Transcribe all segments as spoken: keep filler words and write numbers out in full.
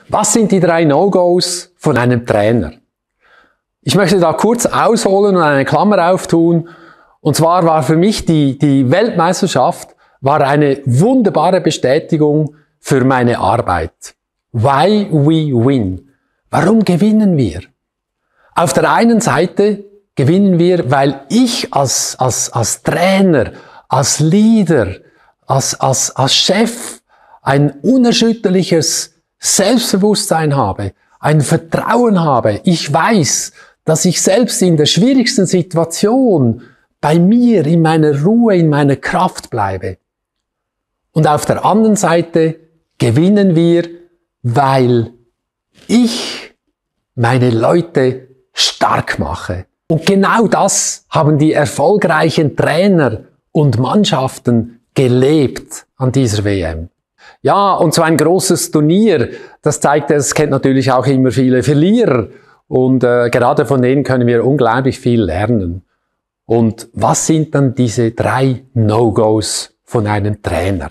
Was sind die drei No-Gos von einem Trainer? Ich möchte da kurz ausholen und eine Klammer auftun. Und zwar war für mich die, die Weltmeisterschaft war eine wunderbare Bestätigung für meine Arbeit. Why we win. Warum gewinnen wir? Auf der einen Seite gewinnen wir, weil ich als, als, als Trainer, als Leader, als, als, als Chef ein unerschütterliches Selbstbewusstsein habe, ein Vertrauen habe. Ich weiß, dass ich selbst in der schwierigsten Situation bei mir, in meiner Ruhe, in meiner Kraft bleibe. Und auf der anderen Seite gewinnen wir, weil ich meine Leute stark mache. Und genau das haben die erfolgreichen Trainer und Mannschaften gelebt an dieser W M. Ja, und so ein großes Turnier, das zeigt, es kennt natürlich auch immer viele Verlierer. Und äh, gerade von denen können wir unglaublich viel lernen. Und was sind dann diese drei No-Gos von einem Trainer?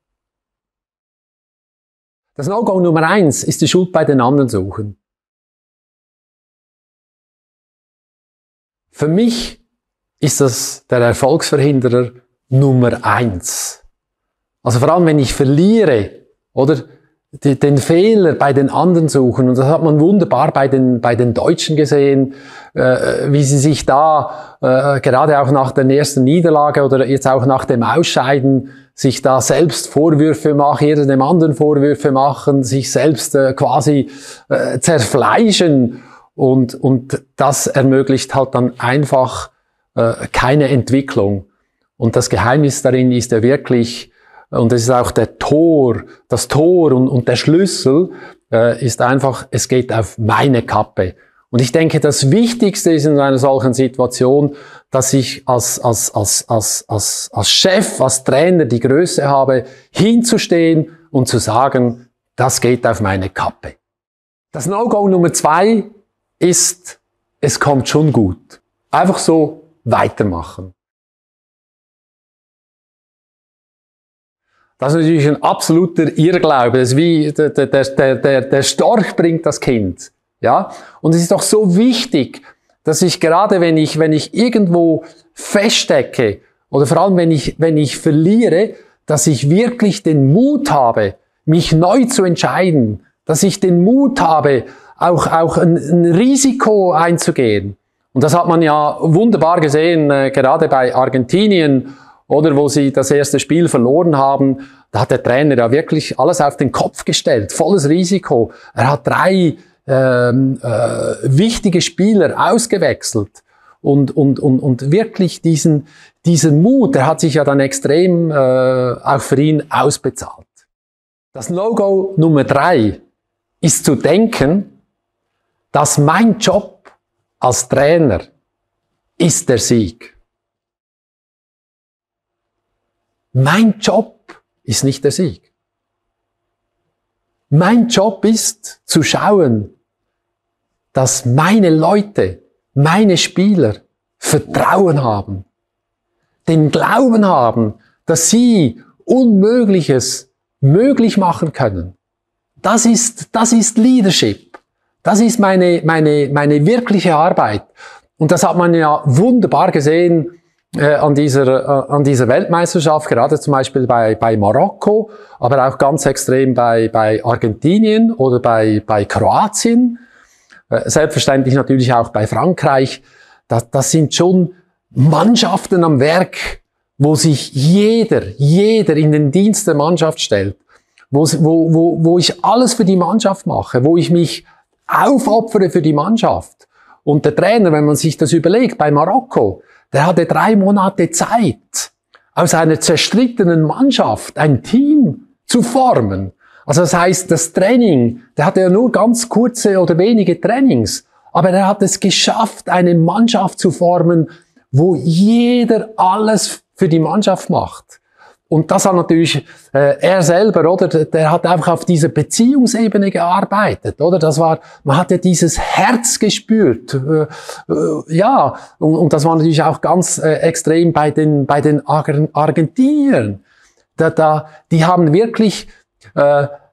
Das No-Go Nummer eins ist die Schuld bei den anderen suchen. Für mich ist das der Erfolgsverhinderer Nummer eins. Also vor allem, wenn ich verliere, oder die, den Fehler bei den anderen suchen. Und das hat man wunderbar bei den, bei den Deutschen gesehen, äh, wie sie sich da, äh, gerade auch nach der ersten Niederlage oder jetzt auch nach dem Ausscheiden, sich da selbst Vorwürfe machen, jeder dem anderen Vorwürfe machen, sich selbst äh, quasi äh, zerfleischen. Und, und das ermöglicht halt dann einfach äh, keine Entwicklung. Und das Geheimnis darin ist ja wirklich, und das ist auch der Tor, das Tor und, und der Schlüssel, äh, ist einfach, es geht auf meine Kappe. Und ich denke, das Wichtigste ist in einer solchen Situation, dass ich als, als, als, als, als, als Chef, als Trainer die Größe habe, hinzustehen und zu sagen, das geht auf meine Kappe. Das No-Go Nummer zwei ist, es kommt schon gut. Einfach so weitermachen. Das ist natürlich ein absoluter Irrglaube. Das ist wie der, der, der, der, der Storch bringt das Kind. Ja? Und es ist doch so wichtig, dass ich gerade, wenn ich, wenn ich irgendwo feststecke, oder vor allem, wenn ich, wenn ich verliere, dass ich wirklich den Mut habe, mich neu zu entscheiden, dass ich den Mut habe, auch, auch ein, ein Risiko einzugehen. Und das hat man ja wunderbar gesehen, äh, gerade bei Argentinien, oder wo sie das erste Spiel verloren haben. Da hat der Trainer ja wirklich alles auf den Kopf gestellt, volles Risiko. Er hat drei ähm, äh, wichtige Spieler ausgewechselt und, und, und, und wirklich diesen, diesen Mut, der hat sich ja dann extrem äh, auch für ihn ausbezahlt. Das No-Go Nummer drei ist zu denken, dass mein Job als Trainer ist der Sieg. Mein Job ist nicht der Sieg. Mein Job ist zu schauen, dass meine Leute, meine Spieler Vertrauen haben, den Glauben haben, dass sie Unmögliches möglich machen können. Das ist, das ist Leadership. Das ist meine, meine, meine wirkliche Arbeit. Und das hat man ja wunderbar gesehen äh, an dieser, äh, an dieser Weltmeisterschaft, gerade zum Beispiel bei, bei Marokko, aber auch ganz extrem bei, bei Argentinien oder bei, bei Kroatien. Äh, selbstverständlich natürlich auch bei Frankreich. Das, das sind schon Mannschaften am Werk, wo sich jeder, jeder in den Dienst der Mannschaft stellt. Wo, wo, wo, wo ich alles für die Mannschaft mache, wo ich mich aufopfere für die Mannschaft. Und der Trainer, wenn man sich das überlegt, bei Marokko, der hatte drei Monate Zeit, aus einer zerstrittenen Mannschaft ein Team zu formen. Also das heißt, das Training, der hatte ja nur ganz kurze oder wenige Trainings, aber er hat es geschafft, eine Mannschaft zu formen, wo jeder alles für die Mannschaft macht. Und das hat natürlich äh, er selber, oder? Der hat einfach auf dieser Beziehungsebene gearbeitet, oder? Das war, man hat ja dieses Herz gespürt, äh, äh, ja. Und, und das war natürlich auch ganz äh, extrem bei den bei den Argentiniern. Da, da, die haben wirklich äh,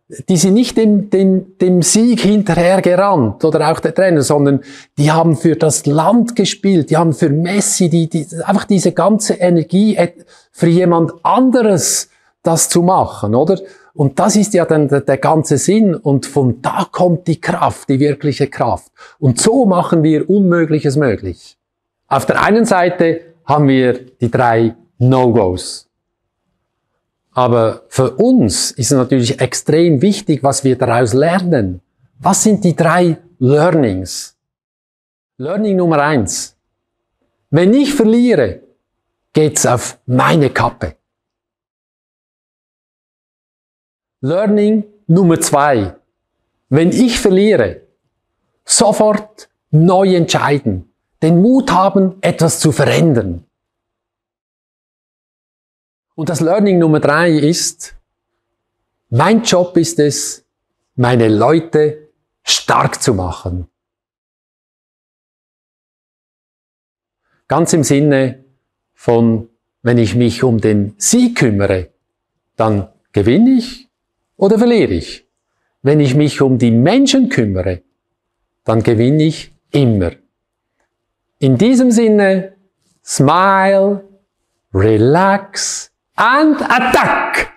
die sind nicht dem, dem, dem Sieg hinterhergerannt oder auch der Trainer, sondern die haben für das Land gespielt, die haben für Messi, die, die, einfach diese ganze Energie für jemand anderes das zu machen, oder? Und das ist ja dann der, der ganze Sinn und von da kommt die Kraft, die wirkliche Kraft. Und so machen wir Unmögliches möglich. Auf der einen Seite haben wir die drei No-Gos. Aber für uns ist es natürlich extrem wichtig, was wir daraus lernen. Was sind die drei Learnings? Learning Nummer eins. Wenn ich verliere, geht's auf meine Kappe. Learning Nummer zwei. Wenn ich verliere, sofort neu entscheiden. Den Mut haben, etwas zu verändern. Und das Learning Nummer drei ist, mein Job ist es, meine Leute stark zu machen. Ganz im Sinne von, wenn ich mich um den Sieg kümmere, dann gewinne ich oder verliere ich. Wenn ich mich um die Menschen kümmere, dann gewinne ich immer. In diesem Sinne, smile, relax and attack!